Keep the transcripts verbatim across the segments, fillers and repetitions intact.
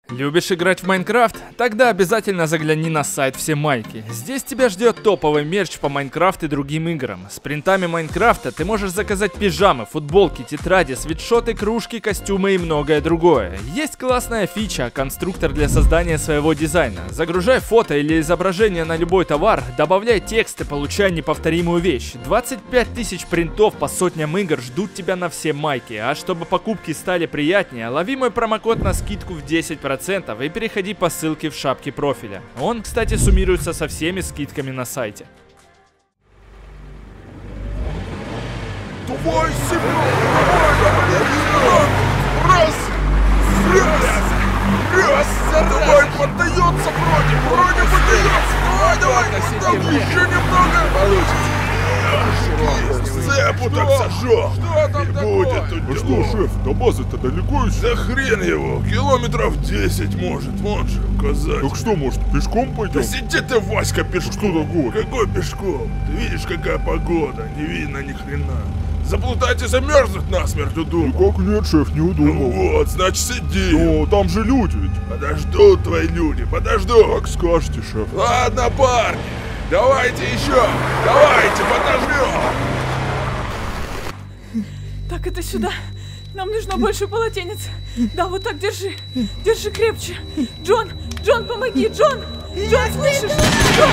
Любишь играть в Майнкрафт? Тогда обязательно загляни на сайт Все Майки. Здесь тебя ждет топовый мерч по Майнкрафт и другим играм. С принтами Майнкрафта ты можешь заказать пижамы, футболки, тетради, свитшоты, кружки, костюмы и многое другое. Есть классная фича, конструктор для создания своего дизайна. Загружай фото или изображение на любой товар, добавляй текст и получай неповторимую вещь. двадцать пять тысяч принтов по сотням игр ждут тебя на Все Майки. А чтобы покупки стали приятнее, лови мой промокод на скидку в десять процентов. И переходи по ссылке в шапке профиля. Он, кстати, суммируется со всеми скидками на сайте. Давай, Семен! Раз! Раз! Раз! Давай, поддается вроде! Вроде поддается! Давай, давай! Там еще немного! Получится! Цепу так сожжем! Что там такое? А что, шеф, до базы-то далеко еще? Да хрен его! Километров десять может, вон же указать. Так что, может, пешком пойдем? Да сиди ты, Васька, пешком! Что такое? Какой пешком? Ты видишь, какая погода? Не видно ни хрена. Заплутать и замерзнуть насмерть удумал. Никак нет, шеф, не удумал. Ну вот, значит сиди. Но там же люди ведь. Подождут твои люди, подождут. Как скажете, шеф. Ладно, парни, давайте еще, давайте, подождем. Так, это сюда. Нам нужно больше полотенец. Да, вот так, держи. Держи крепче. Джон, Джон, помоги, Джон. Джон, слышишь? Джон.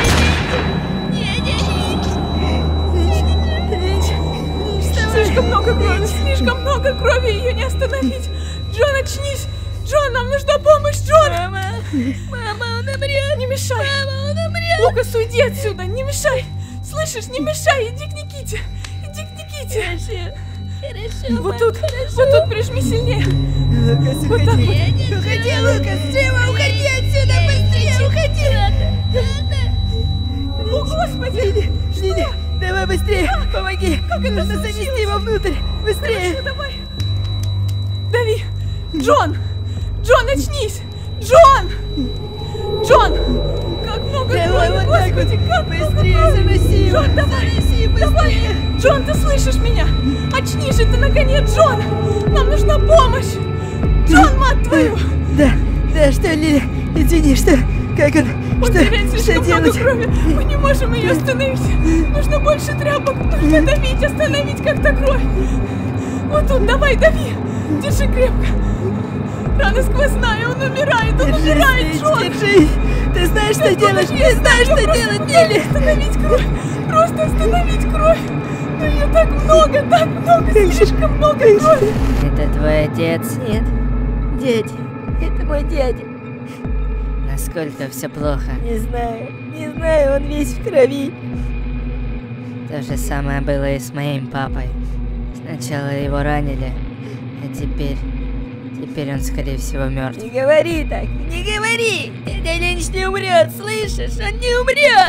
Слишком много крови, слишком много крови, ее не остановить. Джон, очнись. Джон, нам нужна помощь, Джон. Мама, мама, он умрет. Не мешай. Мама, он умрет. Лукас, уйди отсюда, не мешай. Слышишь, не мешай, иди к Никите. Иди к Никите. Хорошо, хорошо, Вот мам, тут, хорошо. вот тут прижми сильнее. Лукас, Вот так уходи. вот. Я не уходи, Лукас, Джима, уходи отсюда, быстрее, уходи. Ладно, ладно. О, Господи. Лили, давай быстрее, помоги. Как это Нужно случилось? занести его внутрь, быстрее. Хорошо, давай. Дави. Джон. Джон, очнись. Джон. Джон. Как много Давай, крови, вот так Господи, вот. как много Быстрее крови. заноси его, Джон, давай. заноси, Давай. быстрее. Джон, ты слышишь меня? Очнись же ты, наконец, Джон. Нам нужна помощь. Джон, мать твою. Да, да, что, Лили, извини, что, как он, Он что, теряет что слишком много делать? крови. Мы не можем ее остановить. Нужно больше тряпок. Нужно давить, остановить как-то кровь. Вот тут, давай, дави. Держи крепко. Рана сквозная, он умирает, он Держись, умирает, Лили, Джон. держись. Ты знаешь, что делать, ты знаешь, что делать, Лили. Остановить кровь. Просто остановить кровь. Но ее так много, так много, слишком много крови. Это твой отец? Нет, дядя, это мой дядя. Насколько все плохо? Не знаю, не знаю, он весь в крови. То же самое было и с моим папой. Сначала его ранили, а теперь... Теперь он, скорее всего, мертв. Не говори так, не говори! Дядя Ленч не умрет, слышишь? Он не умрет!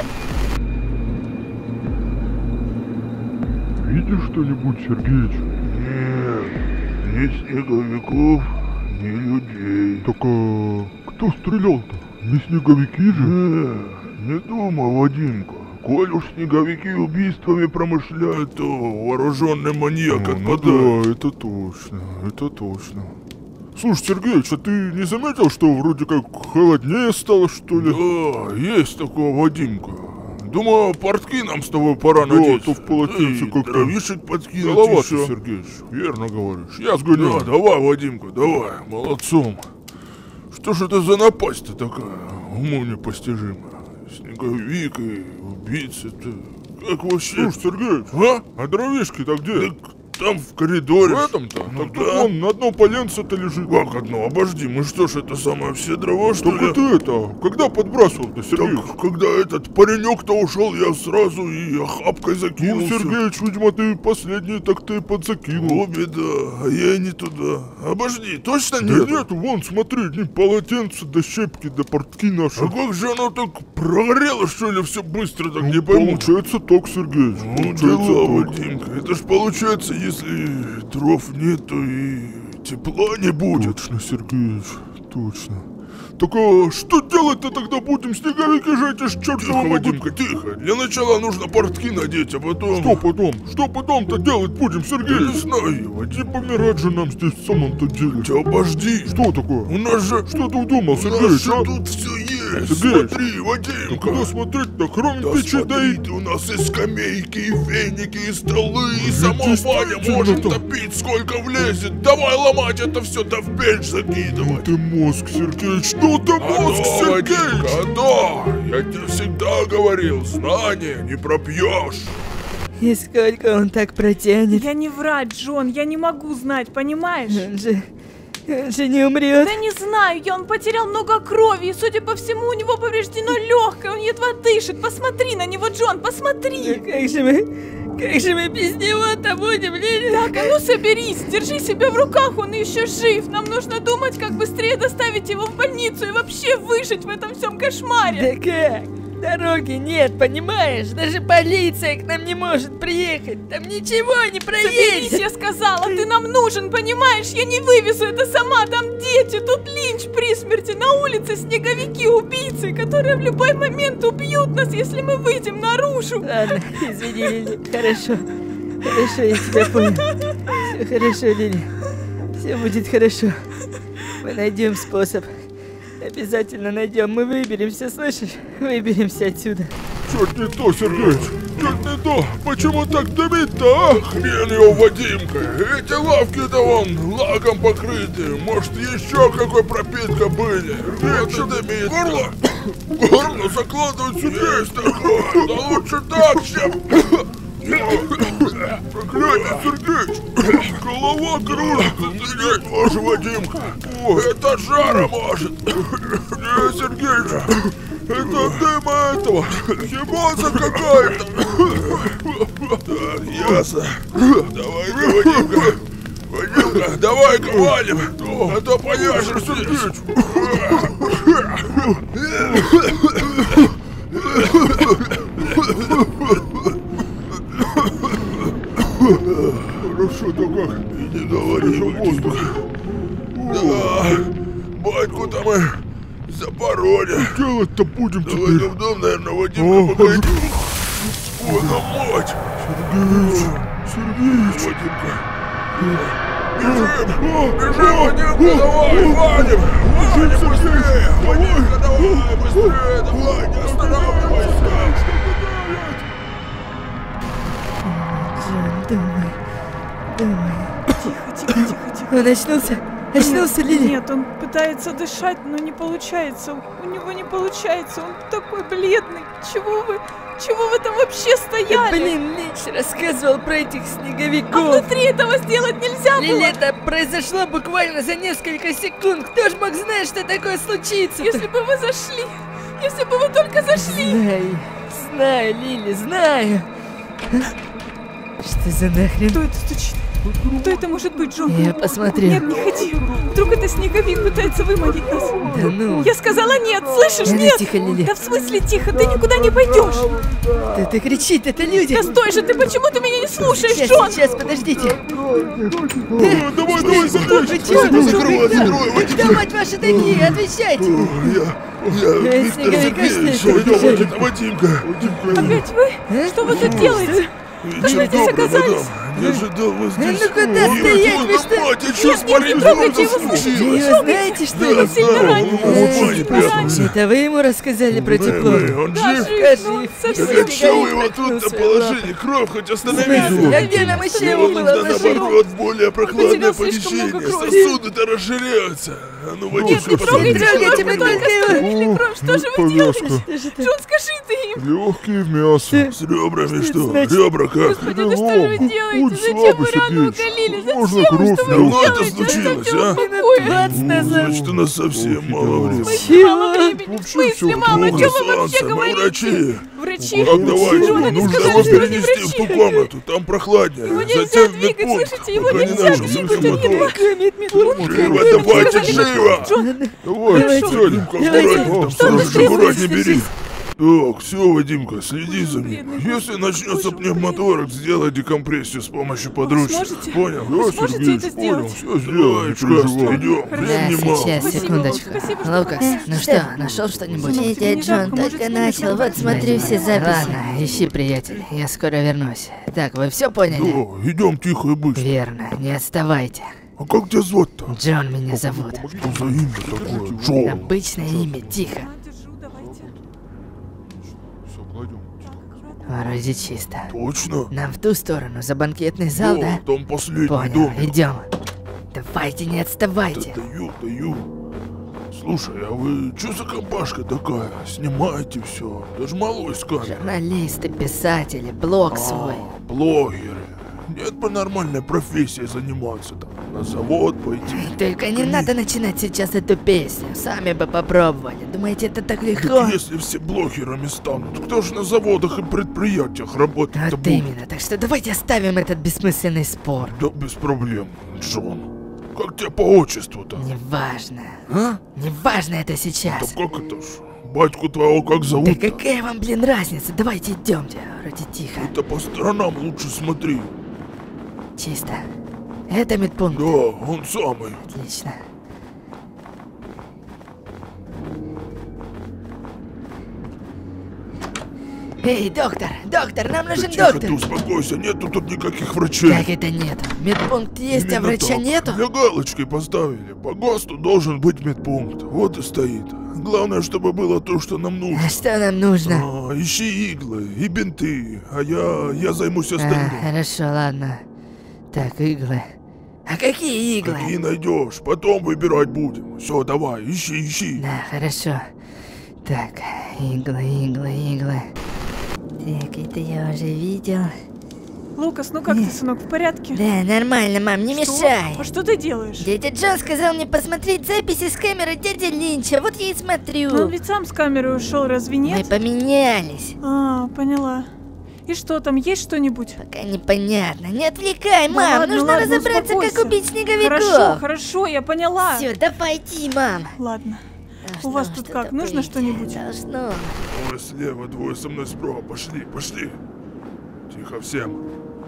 Видишь что-нибудь, Сергеич? Нет, ни снеговиков, ни людей. Так а кто стрелял-то? Не снеговики же? Не, не думал, Вадимка. Коль уж снеговики убийствами промышляют, то вооруженный маньяк Ну, ну отпадает. да, это точно, это точно. Слушай, Сергеич, а ты не заметил, что вроде как холоднее стало, что ли? Да, есть такое, Вадимка. Думаю, портки нам с тобой пора Да, надеть. то в полотенце И как-то дровишек подкинуть Головато, еще. Сергеич, верно говоришь. Я сгоняю. Да, давай, Вадимка, давай, молодцом. Что ж это за напасть-то такая, уму непостижимая? Снеговик и убийца-то, как вообще? Слушай, Сергеич, А? а дровишки-то где? Так там в коридоре. В этом-то? Ну так да. тут вон на одном поленце-то лежит. Как одно? Обожди, мы что ж это самое, все дрова, что Так ли? это это, когда подбрасывал-то, Сергеич? Так, когда этот паренек-то ушел, я сразу и охапкой Ну, закинулся. Сергеич, видимо, ты последний так-то и подзакинул. О, беда, а я и не туда. Обожди, точно Да нет? нет, вон, смотри, не полотенце, да щепки, да портки наши. А как же оно так прогорело, что ли, все быстро, так Ну, не пойму. получается так, Сергеич, Ну, получается дела, так. Вадимка, это ж получается, если дров нету и тепла не будет. Точно, Сергеич, точно. Так а что делать-то тогда будем? Снеговики же эти ж чертовы Тихо, могут... Вадимка, тихо. Для начала нужно портки надеть, а потом... Что потом? Что потом-то делать будем, Сергей? Я не знаю, Вадим. Не помирать же нам здесь в самом-то деле. Ты обожди. Что такое? У нас же... Что ты удумал, У нас Сергей, же а? тут все есть. Сергей. Смотри, Вадимка. Куда смотреть-то? Кроме Да печи, да и... смотри, у нас и скамейки, и феники, и столы, и сама баня действительно может там. топить, сколько влезет. Давай ломать это все, да в печь закидывать. Ты мозг, Сергей, что ты мозг, А то, Вадимка, Сергей? а то, я тебе всегда говорил, знания не пропьешь. И сколько он так протянет? Я не врать, Джон, я не могу знать, понимаешь? Он же... Он же не умрет. Да не знаю, я он потерял много крови, и, судя по всему, у него повреждено легкое, он едва дышит. Посмотри на него, Джон, посмотри. Как же мы... Как же мы без него-то будем, Лили? Так, а ну соберись, держи себя в руках, он еще жив. Нам нужно думать, как быстрее доставить его в больницу и вообще выжить в этом всем кошмаре. Да как? Дороги нет, понимаешь? Даже полиция к нам не может приехать. Там ничего не Соберись, проедет. я сказала, ты нам нужен, понимаешь? Я не вывезу это сама, там дети, тут Линч при смерти, на улице снеговики, убийцы, которые в любой момент убьют нас, если мы выйдем наружу. Ладно, извини, Лили. Хорошо. Хорошо, я тебя понял. Все хорошо, Лили. Все будет хорошо. Мы найдем способ. Обязательно найдем. Мы выберемся, слышишь? Выберемся отсюда. Черт не то, Сергей! Черт не то! Почему так дымит-то, а? Хрен его, Вадимка, эти лавки-то вон лаком покрыты. Может, еще какой пропитка были. Меньше дымит. Горло, горло закладывать сюда есть такое. Да лучше так, чем... Проклятие, Сергей! Голова кружится! Сергей, тоже, Вадимка. Это жара может. Не, Сергей! Это дыма этого! Химоза какая-то! Так, ясно. Давай-ка, Вадимка. Вадимка, давай-ка валим. А то поняшешь, Сергей. Хорошо-то как? Не говори, Вадимка. Да, батьку-то мы запороли. Делать-то будем Давай теперь? в дом, наверное, Вадимка, О, погоди. Ой, на мать. Сергей! Вадимка. Бежим! Бежим, Вадимка, давай, валим! Валим быстрее! Вадимка, давай, быстрее, давай, не останавливайся! Джон, думай. Думай. Тихо, тихо, тихо, тихо. Он очнулся? Очнулся, Лили? Нет, он пытается дышать, но не получается. У него не получается, он такой бледный. Чего вы, чего вы там вообще стояли? Блин, Линч рассказывал про этих А снеговиков. внутри этого сделать нельзя Лили, было? это произошло буквально за несколько секунд. Кто ж мог знать, что такое случится? Если бы вы зашли, если бы вы только зашли. Знаю, знаю, Лили, знаю. Что за нахрен? Кто это стучит? Кто это может быть, Джон? Я посмотрел. Нет, не ходи. Вдруг это снеговик пытается выманить нас. Да ну. Я сказала нет, слышишь, Лили, нет? тихо, Лили. Да в смысле тихо, ты никуда не пойдешь. Да ты кричит, это люди. Да стой же, ты почему ты меня не слушаешь, Сейчас, Джон? сейчас, подождите. Давай, давай, Вы чё? Закрой, закрой, Кто, Вадимка. мать ваши такие? Отвечайте. Я, я, Э, Виктор снеговика, Сергеевич, что ли, пойдем, побежали? это Вадимка. Опять вы? А? Что вы тут делаете? Как вы здесь оказались? Не ожидал вас здесь. ну куда Ой, стоять, твою вы что? мать, я чё Нет, нет, не смотрю, трогайте его, что слушайте, Вы случилось? его знаете, что ли? Да, сильно знаю, ранен, он в очень бане сильно прятался. Это вы ему рассказали про тепло? Мэй, он Да, жив? жив, но он Жив. совсем Так что вы его Снеговик тут-то наткнулся, положили? Кровь хоть остановите Знаете, его. а где нам еще его было Нужно, ложить? наоборот, более прохладное потерял слишком помещение. много крови. Сосуды-то расширяются. А ну, Нет, Вадимка, не посмотри, трогайте что его, трогайте, вы там только было. остановили кровь. Что же вы Повязка. делаете? Что же это? Джон, скажи ты им. Легкие в мясо. С ребрами что? значит? Ребра как? Господи, да что же вы делаете? Будь Зачем слабый, вы рану Сергеич. уголили? Можно Зачем? кровь Что вы Давно это делаете? случилось, Оставьте а? его в покое. двадцать назад. Значит, у нас совсем мало времени. Чего? Мало времени. В смысле, мало? О чем вы вообще Солнце, мы говорите? врачи. Врачи? Так, давайте, Джон, они нужно сказали, его что вы не перенести в ту врачи. комнату, там прохладнее. Его нельзя Затем в двигать, медпункт, слышите? Его пока не нельзя начал двигать, совсем он не мотор. Живо, Живо, давайте, живо! Джон, Давай, Давайте. Сёдя. Димка, Давайте. аккуратнее, там Что вы сразу же сделали? аккуратнее бери. Так, все, Вадимка, следи за ним. бедный, Если начнется боже, пневмоторакс, сделай декомпрессию с помощью подручных. сможете? Понял? Вы Да, сможете Сергеич, это понял. сделать? Все сделаем, часто идем. Да, Времени мало. сейчас, Спасибо, секундочку. спасибо, что Лукас, помогли. ну что, нашел что-нибудь? Мне Дядя не Джон жалко, может, только снимешь начал, вот фотографии? смотрю все записи. Ладно, ищи, приятель, я скоро вернусь. Так, вы все поняли? Да, идем тихо и быстро. Верно, не отставайте. А как тебя звать-то? Джон меня зовут. Что за имя такое? Джон. Обычное имя, тихо. А, держу, давайте. Все, кладем. Вроде чисто. Точно? Нам в ту сторону, за банкетный зал, да? О, там последний Понял, дом. идем. Давайте, не Да отставайте. даю, даю. Слушай, а вы что за компашка такая? Снимаете все. Даже малой с камерой. Журналисты, писатели, блог свой. А, блогеры. Нет бы нормальной профессией заниматься там. На завод пойти. Только не надо начинать сейчас эту песню. Сами бы попробовали. Думаете, это так легко? Так если все блогерами станут, кто ж на заводах и предприятиях работать-то Вот будет? именно. Так что давайте оставим этот бессмысленный спор. Да без проблем, Джон. Как тебя по отчеству-то? Неважно. А? Неважно это Да сейчас. как это ж? Батьку твоего как Да зовут? какая вам, блин, разница? Давайте идемте. Вроде тихо. Это по сторонам лучше смотри. Чисто. Это медпункт. Да, он самый. Отлично. Эй, доктор, доктор, нам нужен Тихо, доктор. ты успокойся, нету тут никаких врачей. Как это нет? Медпункт есть, а Именно врача так. нету? Для галочки поставили. По ГОСТу должен быть медпункт. Вот и стоит. Главное, чтобы было то, что нам нужно. А что нам нужно? А, ищи иглы и бинты, а я, я займусь А, остальным. хорошо, ладно. Так, иглы. А какие иглы? Какие найдешь, потом выбирать будем. Все, давай, ищи, ищи. Да, хорошо. Так, иглы, иглы, иглы. Так, это я уже видел. Лукас, ну как ты, сынок, в порядке? Да, нормально, мам, не Что? мешай. А что ты делаешь? Дядя Джон сказал мне посмотреть записи с камеры дяди Линча, вот я и смотрю. Ну, он ведь сам с камерой ушел, разве Мы нет? поменялись. А, поняла. И что, там есть что-нибудь? Пока непонятно. Не отвлекай, Ну мам, ладно, нужно ладно, разобраться, как успокойся. убить снеговиков. Хорошо, хорошо, я поняла. Все, давай иди, мам. Ладно. Должно У вас тут что-то как, нужно быть. что-нибудь? Должно. Двое слева, двое со мной справа. Пошли, пошли. Тихо всем.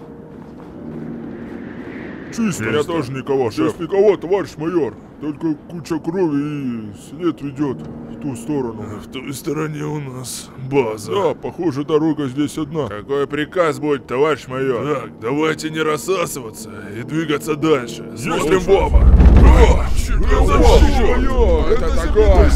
Чисто. Меня тоже никого, шеф. Никого, товарищ майор. Только куча крови и след ведет в ту сторону. В той стороне у нас база. Да, похоже, дорога здесь одна. Какой приказ будет, товарищ майор? Так, давайте не рассасываться и двигаться дальше. Смотрим в оба. О, Ё-моё, это такое.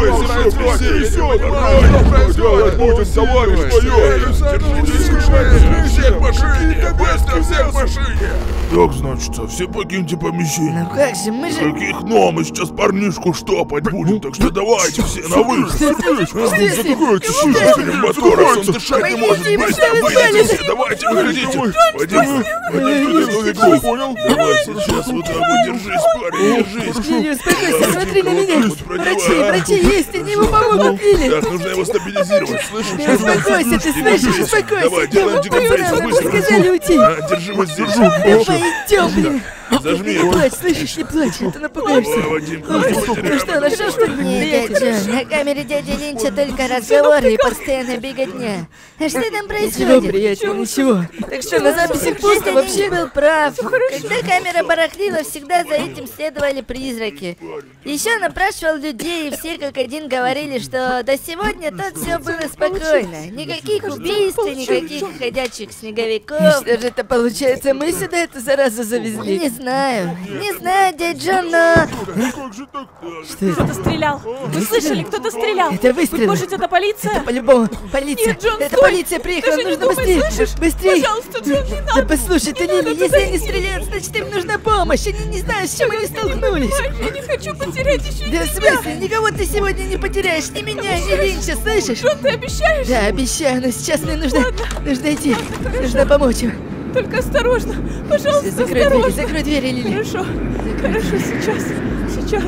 Делать будем, товарищ майор. Все к машине! Быстро все к машине! Так, значит, все покиньте помещение. Ну как же, мы же... Каких но, мы сейчас парнишку штопать будем, так что давайте все на выход. Слушайте, мотора, он дышать не может. Быстро выйдите, давайте выходите. Вадим, Вадим, Понял? давай сейчас вот так вот, держись, парень, держись. Лили, успокойся, смотри на меня. Пусть Врачи, пробивай. врачи есть, они ему помогут, Лили. Так, нужно его стабилизировать, слышишь? Да успокойся, ты слышишь, успокойся. Давай, делаем декомпрессию, Нам быстро. сказали уйти. А, держи вот здесь. Пойдем, блин. Зажми Не его. плачь, слышишь, не плачь, а то напугаешься. Давай, Вадим, Ну потеряем. что, нашел что-нибудь? Нет, Джон, на камере дяди Линча только разговоры и постоянная беготня. А что там происходит? приятель, ничего. Так что, на записях пусто вообще? был прав. Когда камера барахлила, всегда за этим следовали призраки. Еще он опрашивал людей, и все как один говорили, что до сегодня тут все было спокойно. Никаких убийств, никаких ходячих снеговиков. Что же это получается, мы сюда эту заразу завезли? Не знаю, не знаю, дядя Джон, но... Как же так? Что это? Кто-то стрелял. Вы слышали, кто-то стрелял. Это выстрелы. Быть может, это полиция? По-любому, полиция. Нет, Джон, Это стой! полиция приехала, Даже не нужно думай, быстрее. слышишь? Быстрее. Пожалуйста, Джон, не Да надо. послушай, ты, Не надо Лили, если туда они идти. стреляют, значит им нужна помощь. Они не знают, с чем они столкнулись. Я не хочу потерять еще Да в смысле, никого ты сегодня не потеряешь, ни меня, ни Линча, слышишь? Джон, ты обещаешь? Да, обещаю, но сейчас мне нужно, нужно идти, нужно помочь им. Только осторожно. Пожалуйста, Закрой двери, осторожно. закрой двери, Лили. Хорошо. Хорошо, сейчас. Сейчас.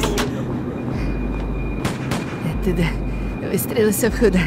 Оттуда выстрелы со входа.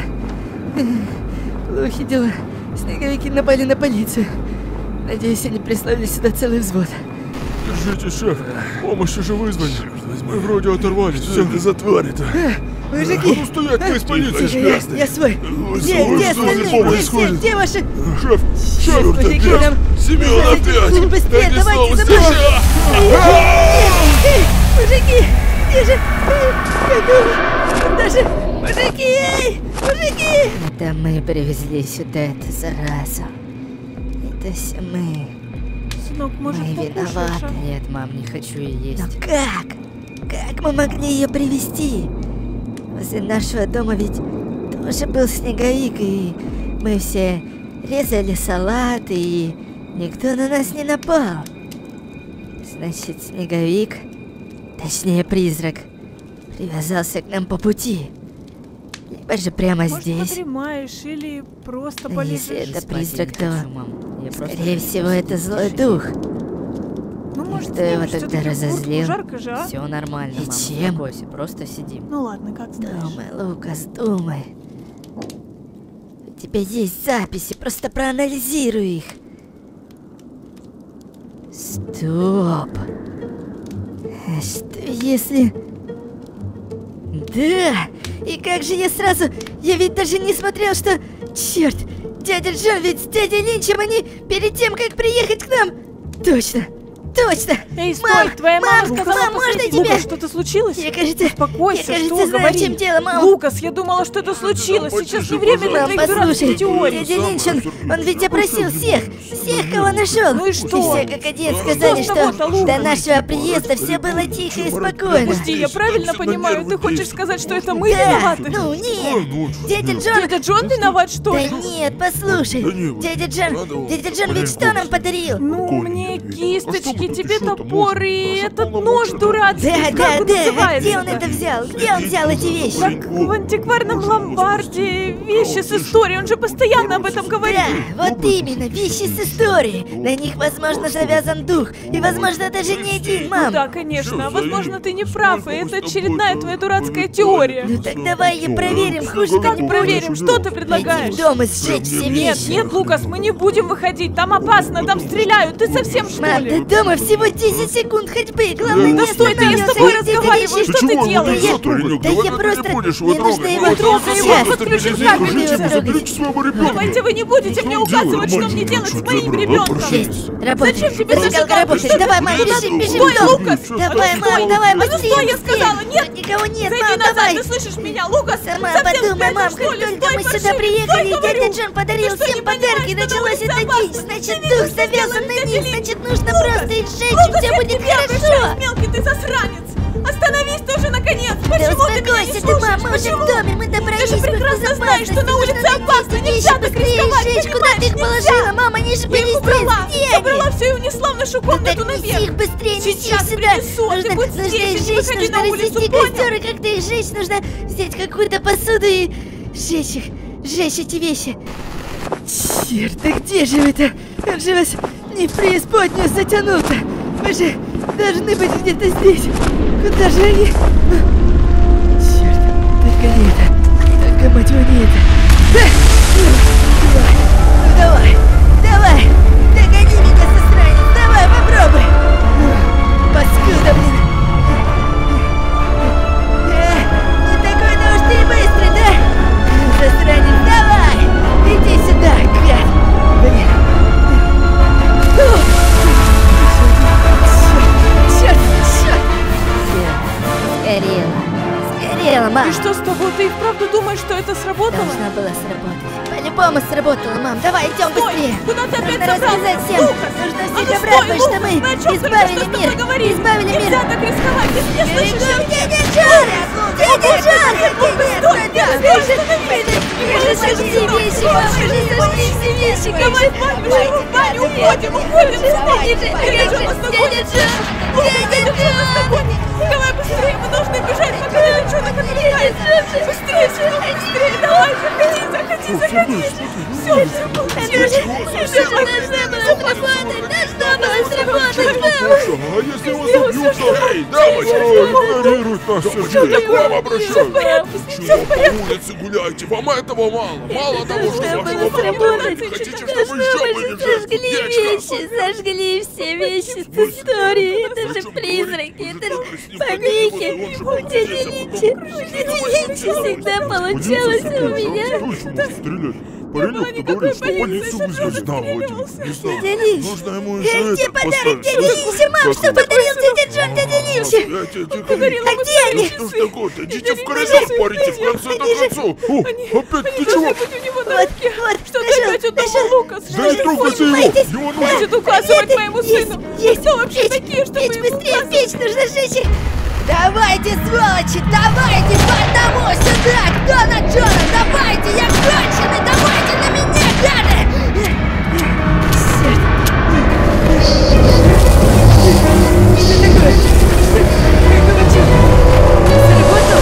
Плохи дела. Снеговики напали на полицию. Надеюсь, они прислали сюда целый взвод. Держите, шеф. Помощь уже вызвали. Мы вроде оторвались. Что это за тварь-то? Мужики! Ну стоять, мы из полиции, Я, шлясты. я свой! Ой, Где, ой, где что остальные? здесь Где, происходит? где, где ваши? Шеф, шеф, Мужики, опять! нам... Семен опять! Быстрее, быстрее, Это давайте снова за мной! сейчас! Эй, мужики! Где же? Я думаю, даже... Мужики! Эй, мужики! Это мы привезли сюда эту заразу. Это все мы. Сынок, может, Мы покушаешь, виноваты. а? Нет, мам, не хочу ее есть. Но как? Как мы могли ее привезти? Возле нашего дома ведь тоже был снеговик, и мы все резали салат, и никто на нас не напал. Значит, снеговик, точнее призрак, привязался к нам по пути. Либо же прямо Может, здесь. подремаешь или просто Но полежишь. если это Спать призрак, я не то, хочу, мам. Я просто скорее хочу всего, спать. это злой дух. Ну, может, Кто его снимешь тогда всё-таки куртку? разозлил? Жарко же, а? Все нормально, И мама, чем? успокойся, просто сидим. Ну ладно, как знаешь. Думай, Лукас, думай. У тебя есть записи, просто проанализируй их. Стоп. А что если... Да! И как же я сразу... Я ведь даже не смотрел, что... Черт! Дядя Джон ведь с дядей Линчем, они перед тем, как приехать к нам... Точно! Точно! Эй, стой, Мам, твоя мама мам, сказала мам, можно посмотреть. тебя? Лукас, что-то случилось? Я, кажется... Успокойся, я, кажется, что, знаю, говори. в чем дело, мам. Лукас, я думала, что это случилось. потише, Сейчас не время для пожалуйста. Мам, твоих дурацких послушай, теорий. дядя Линч, он, он ведь опросил всех, всех, кого нашел. Ну и что? все как один сказали, Что с что тобой-то, Лукас? до нашего приезда все было тихо и спокойно. Подожди, я правильно всё на понимаю? нервы Ты хочешь действует. сказать, что это мы Да, виноваты? ну нет. Дядя Джон... Дядя Джон виноват, что Да ли? нет, послушай. Да не, вот Дядя надо Джон, вот дядя Джон ведь что маленько нам подарил? Ну, Спокойнее, мне Давид. кисточки, А что вы тебе тут ещё-то топор можно? и Наша этот полномочия нож дают. дурацкий. Да, Как да, он да, а называется? где он это взял? Где он взял эти вещи? Так, в антикварном ломбарде вещи с историей, он же постоянно об этом говорит. Да, вот именно, вещи с историей. На них, возможно, завязан дух. И, возможно, даже не один, Ну мам. да, конечно, Всё, возможно, Заир, ты не прав, и сколько мы это с тобой очередная там твоя дурацкая повидали? теория. Ну так давай ее проверим, хуже Как не Как будет. проверим, что ты Пойти предлагаешь? в дом и сжечь все Нет, вещи. нет, Лукас, мы не будем выходить, там опасно, там стреляют, ты совсем что Мам, ли? до дома всего десять секунд ходьбы. Главное, Да не стой ты, я с останавливаться. тобой Где эти разговариваю, вещи? что ты чего? делаешь? Ну, паренек, Да давай я ты просто... не будешь его Мне нужно трогать. его Давай, трогать трогай его, сейчас. подключи Как камеру. мне его трогать? Заберите своего ребенка. Давайте вы не будете мне указывать, что мне делать с моим ребенком. Есть, работает. Зачем тебе Зажигалка зажигалка? работает. Что Давай, ты мам, делаешь? бежим, бежим Стой, в дом. Лукас! Давай, А ну мам, стой! давай, А ну быстрее, стой, я быстрее. сказала, нет! Тут никого нет, Зайди мам, назад, давай. ты слышишь меня, Лукас? Сама Совсем подумай, спятил, мам, что как ли? только Стой, мы паршивый, сюда приехали, стой, дядя говорю. Джон подарил Ты что, всем не подарки, понимаешь, что началась на эта улице дичь, опасно? значит, Ты дух видишь, что завязан делает на дядя них, Линч? значит, нужно Лукас, просто их сжечь, и Лукас, все я будет тебе хорошо. обращаюсь, мелкий ты засранец! Остановись ты уже, наконец! Да Почему ты меня не успокойся ты, слушаешь? мам, мы уже в Почему? доме, мы Ты добрались же в прекрасно знаешь, что на улице безопасности, опасно, нужно нельзя найти так вещи, рисковать, быстрее сжечь, куда ты их понимаешь, положила, нельзя. мама, они же Я были их здесь, убрала, где забрала они? все и унесла в нашу Ну комнату так неси наверх. их быстрее, неси их Сейчас сюда. принесу, а ты Нужно, будь нужно здесь, их не сжечь, выходи нужно на улицу, развести понял? костер, и когда их сжечь, нужно взять какую-то посуду и сжечь их, сжечь эти вещи. Черт, да где же вы-то? Он же вас не в преисподнюю затянул-то. Вы же должны быть где-то здесь. Куда же они? Черт, только не это. Только, мать его, не это. Да! Ну давай, давай, догони меня, засранец, давай, попробуй. Паскуда, блин. Э, не такой-то уж ты и быстрый, да? Засранец, давай, иди сюда, гад. Блин. Фу. Черт, черт. Все, сгорело. Сгорело, мам. И что с тобой? Ты и вправду думаешь, что это сработало? Должна была сработать. По-любому сработало, мам. Давай, идем Стой! быстрее. Куда ты опять Нужно собрался? рассказать всем. Лукас! Нужно А всех ну обрадовать, стой, что мы Лукас, мы о чем только избавили что с тобой мир. говорили? Избавили мир. Нельзя так рисковать, ты меня слышишь? Бегом, дядя Джон! Дядя Джон! Нет, нет, нет, мы же, мы же, мы же сожгли вещи, мама, мы же сожгли все вещи. Давай, мам, бежим в баню, уходим, уходим, Давай, вспомни. дядя Джон, дядя Джон, дядя Джон! Давай быстрее, мы должны бежать, пока девчонок отвлекает. Быстрее, быстрее, быстрее, давай, заходи, заходи, заходи. Все, все, получилось. Все, Должна была сработать, должна была сработать, мама. Хорошо, а если вас убьют, то... Эй, дамочка! Игнорирует нас, Сергей. К вам обращаюсь! порядке, Чего по улице гуляете? Вам этого мало? Мало того, что Должна вашего была брата сработать. хотите, чтобы Должна еще была были сожгли жертвы? вещи, сожгли все вещи с историей. Это же призраки, это же помехи. У дяди Линча, у дяди Всегда получалось у меня. Точно может стрелять. Паренек говорит, что полицию вызвали. Не знаю, Вадим, не знаю. Дядя Линч. Нужно ему еще Где это подарок поставить. дяде Линчу, мам? Что подарил дядя Джон дяде Линчу? Я тебе говорю. А где они? Что ж такое-то? Идите в коридор, парите, в конце-то концов. О, опять ты чего? Быть у него на Вот, руке. вот, Что нашел, опять у нашел. того Лукас? Да не трогайте его! Его нужно... Хватит указывать моему Есть, сыну. есть. Кто вообще Печь, такие, чтобы печь, ему быстрее, указывать? печь, нужно сжечь их. Давайте, сволочи, давайте по одному сюда! Кто на Джона? Давайте, я конченый! Давайте на меня, гады! Что такое? Как получилось? Сработало?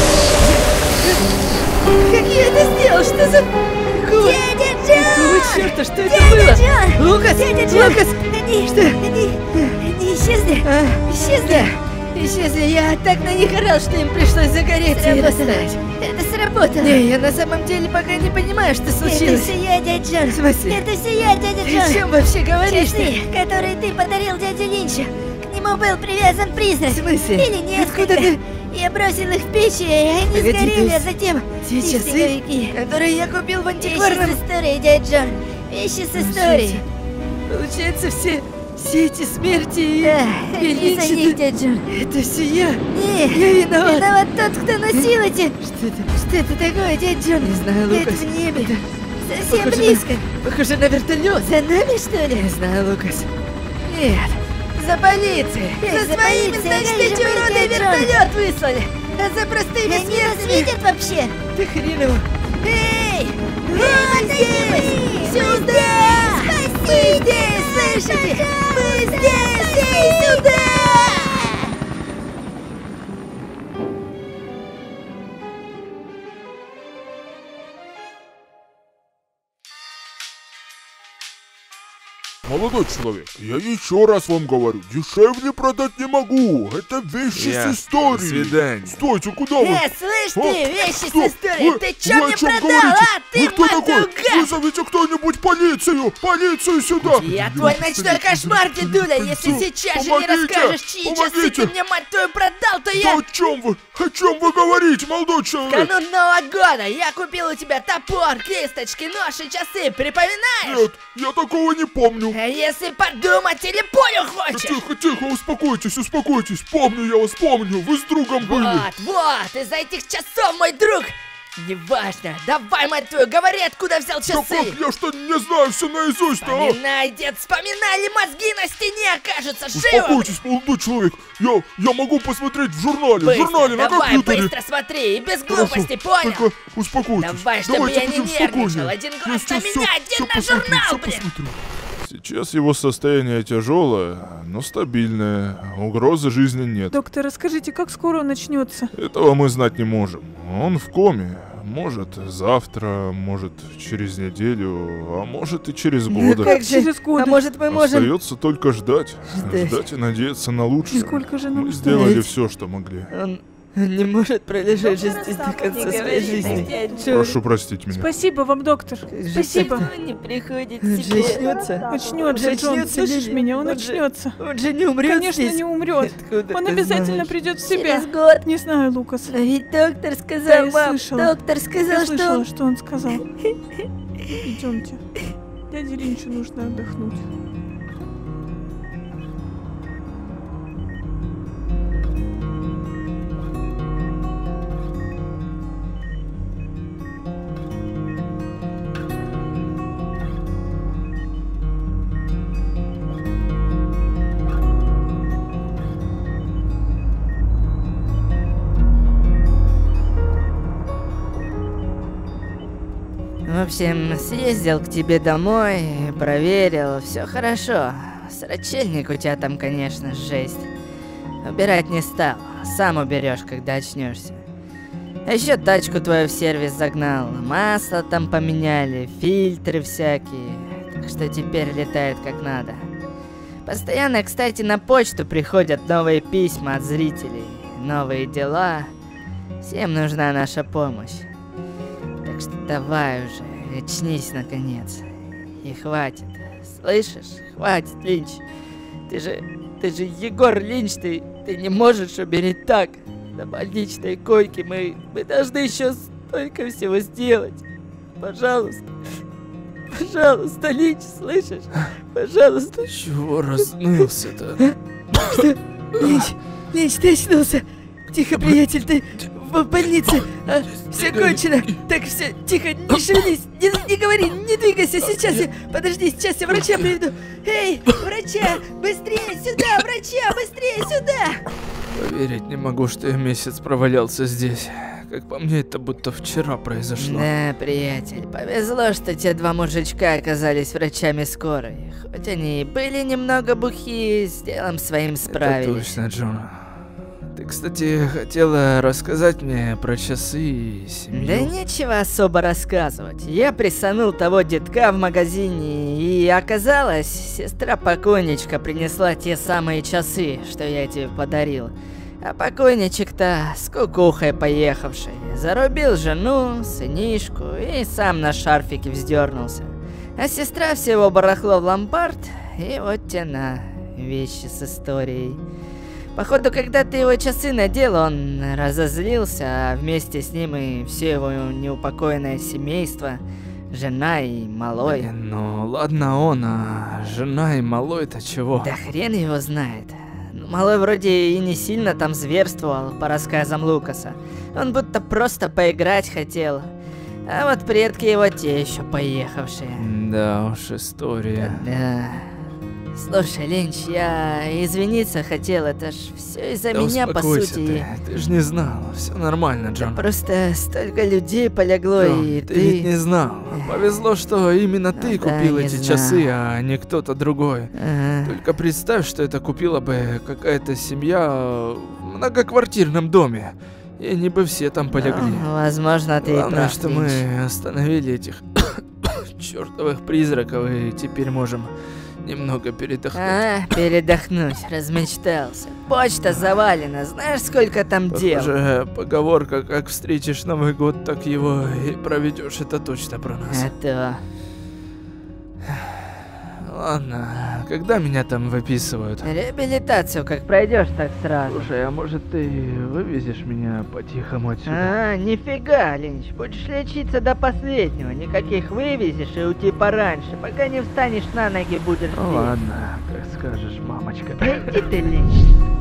Как я это сделал? Что за... Дядя Джон! Какого черта? Что это было? Джон! Лукас! Дядя Джон! Лукас! Они... Что? Они... Они исчезли? А? Исчезли? Исчезли. Я так на них орал, что им пришлось загореться и достать. Это сработало. Не, я на самом деле пока не понимаю, что случилось. Это все я, дядя Джон. В смысле? Это все я, дядя Джон. О чем вообще говоришь ты? Который ты подарил дяде Линчу. К нему был привязан призрак. В смысле? Или несколько. Ты... Я бросил их в печь, и они Погоди, сгорели, а затем... Те часы, которые я купил в антикварном... Вещи с историей, дядя Джон. Вещи с историей. Получается, все... Все эти смерти и... Да, из-за них, дядя Джон. Это все я? Нет, я виноват. Виноват тот, кто носил эти... Что это? Что это такое, дядя Джон? Не знаю, Лукас. Это в небе. Это... Совсем похоже близко. На... Похоже на вертолет. За нами, что ли? Не знаю, Лукас. Нет. За полицией. За, за своими, значит, эти уроды вертолет выслали. А за простыми смертными... видят вообще? Ты хрен его. Эй! Вот здесь! Сюда! Мы здесь, слышите? Мы здесь! Эй, сюда! Молодой человек, я еще раз вам говорю, дешевле продать не могу. Это вещи Ясно. с историей. До свидания. Стойте, куда вы? Э, слышь ты, А? вещи Что? с историей, Вы- ты чё вы о мне чем продал, говорите? а? Ты, Вы кто такой? матуга! Вызовите кто-нибудь полицию! Полицию сюда! Я твой ночной кошмар, дедуля, если сейчас же не Помогите! расскажешь, чьи часы Помогите! ты мне, мать твою, продал, то Да я... о чем вы? О чем вы говорите, молодой человек? Канун Нового года я купил у тебя топор, кисточки, нож и часы, припоминаешь? Нет, я такого не помню. А если подумать или пулю хочешь? Тихо, тихо, успокойтесь, успокойтесь. Помню я вас, помню. Вы с другом были. Вот, вот, из-за этих часов, мой друг. Неважно, давай, мать твою, говори, откуда взял Да часы. как, я что, не знаю все наизусть, а? Вспоминай, дед, вспоминай, или мозги на стене окажутся живы. Успокойтесь, молодой человек. Я, я могу посмотреть в журнале, в Быстро, журнале на давай, компьютере. быстро смотри, и без Хорошо, глупости, понял? Только успокойтесь. Давай, чтобы Давайте я не будем нервничал. спокойнее. Один Я глаз на сейчас меня, всё- один всё на посмотрю, журнал, всё блин. посмотрю. Сейчас его состояние тяжелое, но стабильное. Угрозы жизни нет. Доктор, расскажите, как скоро он начнется? Этого мы знать не можем. Он в коме. Может завтра, может через неделю, а может и через год. как же? Через год. А может мы можем... Остается только ждать. Ждать. Ждать и надеяться на лучшее. Сколько же Мы нам сделали ждать? все, что могли. Он не может пролежать же здесь до конца своей жизни. Прошу простить меня. Спасибо вам, доктор. Спасибо. Он не приходит Он в же себя. очнется. Очнется, Он же Джон, очнется, слышишь Лили? меня? Он Он же- очнется. Он же не умрет Конечно, здесь. не умрет. Откуда Он ты обязательно знаешь? придет в себя. Через год. Не знаю, Лукас. Но ведь доктор Да, сказал, я мам, слышала. доктор Я сказал, что слышала, он... что он сказал. Идемте. Дяде Линчу нужно отдохнуть. В общем, съездил к тебе домой, проверил, все хорошо. Срачельник у тебя там, конечно, жесть. Убирать не стал, сам уберешь, когда очнешься. А еще тачку твою в сервис загнал, масло там поменяли, фильтры всякие. Так что теперь летает как надо. Постоянно, кстати, на почту приходят новые письма от зрителей, новые дела. Всем нужна наша помощь. Так что давай уже, очнись наконец. И хватит. Слышишь? Хватит, Линч. Ты же... Ты же Егор Линч, ты... Ты не можешь умереть так. на больничной койке. Мы, мы должны еще столько всего сделать. Пожалуйста. Пожалуйста, Линч, слышишь? Пожалуйста. Чего разнылся-то? Что? Линч, Линч, ты очнулся. Тихо, приятель, ты в больнице. А, все кончено. Так, все, тихо, не шевелись, не, не говори, не двигайся. Сейчас я... Подожди, сейчас я врача приведу. Эй, врача, быстрее сюда, врача, быстрее сюда. Поверить не могу, что я месяц провалялся здесь. Как по мне, это будто вчера произошло. Да, приятель, повезло, что те два мужичка оказались врачами скорой. Хоть они и были немного бухи, с делом своим справились. Это точно, Джон. Ты, кстати, хотела рассказать мне про часы и семью? Да нечего особо рассказывать. Я присанул того детка в магазине, и оказалось, сестра покойничка принесла те самые часы, что я тебе подарил. А покойничек-то с кукухой поехавший. Зарубил жену, сынишку и сам на шарфике вздернулся. А сестра всего барахло в ломбард, и вот те на вещи с историей. Походу, когда ты его часы надел, он разозлился, а вместе с ним и все его неупокоенное семейство, жена и малой. Э, ну ладно он, а жена и малой-то чего? Да хрен его знает. Малой вроде и не сильно там зверствовал, по рассказам Лукаса. Он будто просто поиграть хотел. А вот предки его те еще поехавшие. Да уж, история. Да. Слушай, Линч, я извиниться хотел, это ж все из-за Да меня, по успокойся сути. Ты, ты ж не знал, все нормально, Джон. Да просто столько людей полегло, Джон, и ты, ты... ведь не знал. Повезло, что именно Ну ты да, купил не эти знал. часы, а не кто-то другой. Ага. Только представь, что это купила бы какая-то семья в многоквартирном доме. И они бы все там полегли. Ну, возможно, ты и Главное, прав, что Линч. мы остановили этих чертовых призраков и теперь можем немного передохнуть. А, передохнуть, размечтался. Почта завалена, знаешь, сколько там дел? Похоже, поговорка «как встретишь Новый год, так его и проведешь», это точно про нас. А то... Ладно, когда меня там выписывают? Реабилитацию как пройдешь, так сразу. Слушай, а может ты вывезешь меня по-тихому отсюда? А, нифига, Линч, будешь лечиться до последнего, никаких вывезешь и уйти пораньше, пока не встанешь на ноги будешь Ну здесь. ладно, как скажешь, мамочка. Иди ты, Линч.